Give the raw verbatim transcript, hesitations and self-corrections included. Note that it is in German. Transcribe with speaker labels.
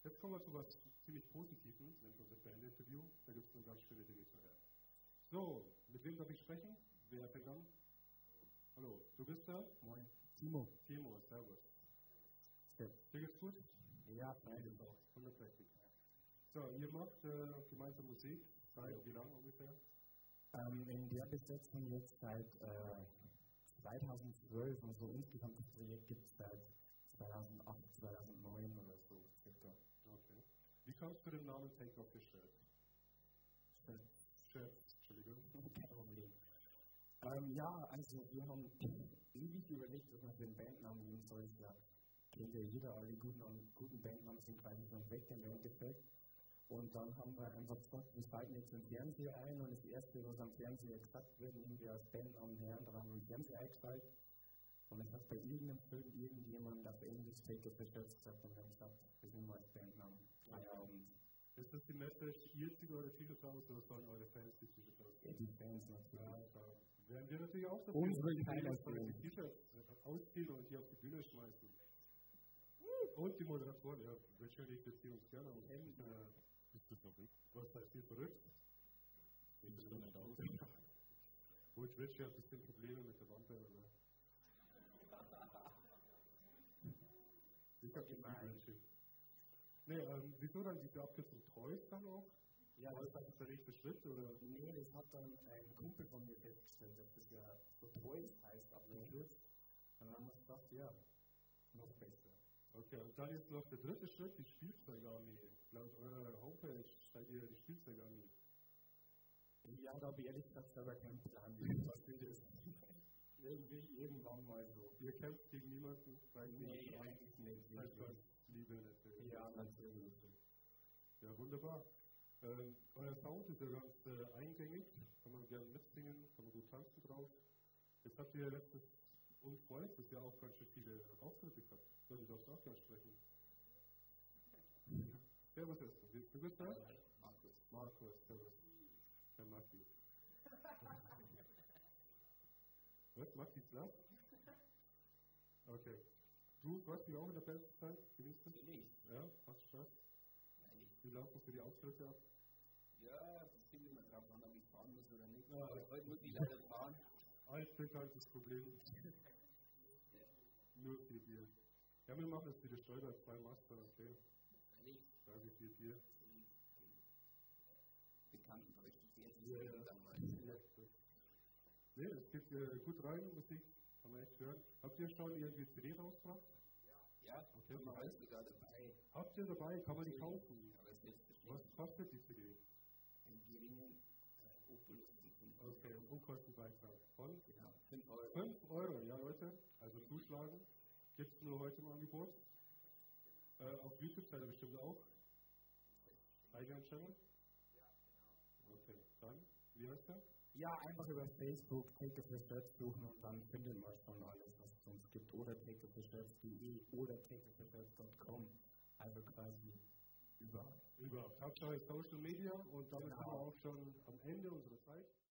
Speaker 1: Jetzt kommen wir zu was ziemlich Positivem, nämlich unser Bandinterview. Da gibt es nur ganz schöne Dinge zu hören. So, mit wem darf ich sprechen? Wer fängt an? Hallo, du bist da?
Speaker 2: Moin. Timo.
Speaker 1: Timo, servus.
Speaker 2: Ja.
Speaker 1: Dir geht's gut?
Speaker 2: Ja, freilich.
Speaker 1: Wunderprächtig. So, ihr macht äh, gemeinsam Musik. Seit wie lange ungefähr?
Speaker 2: Ähm, in der Besetzung jetzt seit äh, zweitausendzwölf und so insgesamt das Projekt gibt es seit zweitausendacht, zweitausendneun oder so circa.
Speaker 1: Okay. Wie kommst du zu dem Namen Take Off Your Shirt?
Speaker 2: Shirt.
Speaker 1: Shirt, Entschuldigung.
Speaker 2: Kein Problem. Ähm, ja, also wir haben ewig überlegt, was man für einen Bandnamen nehmen soll. Ja, kennt ja jeder, alle guten, guten Bandnamen sind quasi schon weg im Endeffekt. Und dann haben wir einfach gesagt, wir schalten jetzt den Fernseher ein und das Erste, was am Fernseher gesagt wird, nehmen wir als Bandnamen her. Und dann haben wir den Fernseher eingeschaltet und es hat bei irgendeinem Film irgendjemand auf Englisch Take Off Your Shirt gesagt und wir haben gesagt, das nehmen wir als Bandnamen. Feierabend.
Speaker 1: Ist das die Message, ihr zieht eure T-Shirts aus oder sollen eure Fans die T-Shirts aus?
Speaker 2: Ja, die Fans natürlich.
Speaker 1: Ja, da werden wir natürlich auch dafür,
Speaker 2: Unsere
Speaker 1: dass die T-Shirts ausziehen und hier auf die Bühne schmeißen. Und die Moderatoren, ja, wahrscheinlich beziehen uns gerne auf Hemd.
Speaker 3: Bist du verrückt?
Speaker 1: Was heißt hier verrückt?
Speaker 3: Sieht das so nicht aus?
Speaker 1: Gut, Rich hat ein bisschen Probleme mit der Wampe, oder? Ich hab gemeint. Nee, ähm, wieso dann diese Abkürzung Toys dann auch?
Speaker 2: Ja,
Speaker 1: war das der nächste Schritt, oder?
Speaker 2: Nee, das hat dann ein Kumpel von mir festgestellt, dass das ja so Toys heißt, abgekürzt. Und dann haben wir gedacht, ja, noch besser.
Speaker 1: Okay, und dann ist noch der dritte Schritt, die Spielzeugarmee. Laut eurer Homepage seid ihr die Spielzeugarmee.
Speaker 2: Ja, da habe ich ehrlich gesagt selber keinen Plan, wie was wird das irgendwie irgendwann mal so.
Speaker 1: Ihr kämpft gegen niemanden?
Speaker 2: Nee, eigentlich nicht.
Speaker 1: Einfach Liebe natürlich.
Speaker 2: Ja, natürlich.
Speaker 1: Ja, wunderbar. Ähm, euer Sound ist ja ganz äh, eingängig, kann man gerne mitsingen, kann man gut tanzen drauf. Jetzt habt ihr ja letztes und vorletztes Jahr auch ganz schön viele Auftritte gehabt. Würde ich auch auch gleich sprechen. Servus erstmal. Du bist da?
Speaker 2: Markus.
Speaker 1: Markus, servus. Herr Maki. Was? Maki Slav? Okay. Du warst ja auch in der besten Zeit? Genießt es?
Speaker 4: Nicht.
Speaker 1: Ja, hast du Spaß?
Speaker 4: Nein.
Speaker 1: Wie laufen für die Auftritte ab?
Speaker 4: Ja, das kommt immer drauf an, ob ich fahren muss oder nicht.
Speaker 1: Ja.
Speaker 4: Aber heute muss ich leider fahren.
Speaker 1: Ein bekanntes Problem. Nur vier Bier. Ja, wir machen jetzt wieder Steuer, zwei Master, okay.
Speaker 4: Nicht.
Speaker 1: Drei bis vier Bier.
Speaker 4: Bekannten Deutschen jetzt
Speaker 1: Ja, ja.
Speaker 4: dann mal.
Speaker 1: Ja, gut. Nee, es geht äh, gut rein, Musik, kann man echt hören. Habt ihr schon irgendwie C D rausgebracht?
Speaker 4: Ja,
Speaker 1: Okay.
Speaker 4: haben wir alles sogar dabei.
Speaker 1: Habt ihr dabei? Kann man die kaufen?
Speaker 4: Aber es ist jetzt
Speaker 1: Was kostet die C D?
Speaker 4: einen geringen äh, Opulus von fünf.
Speaker 1: Okay, und Unkostenbeitrag von?
Speaker 4: Genau, fünf Euro.
Speaker 1: fünf Euro, ja Leute, also zuschlagen. Gibt es nur heute im Angebot. Äh, auf YouTube seid ihr bestimmt auch. Eigenen Channel? Ja, genau. Okay, dann, wie heißt der?
Speaker 2: Ja, einfach über Facebook Take Off Your Shirt suchen und dann findet man schon alles, was es uns gibt. Oder take off your shirts punkt de oder take off your shirts punkt com. Also quasi überall.
Speaker 1: Überhaupt. Hauptsache Social Media und damit
Speaker 2: Genau.
Speaker 1: sind wir auch schon am Ende unserer Zeit.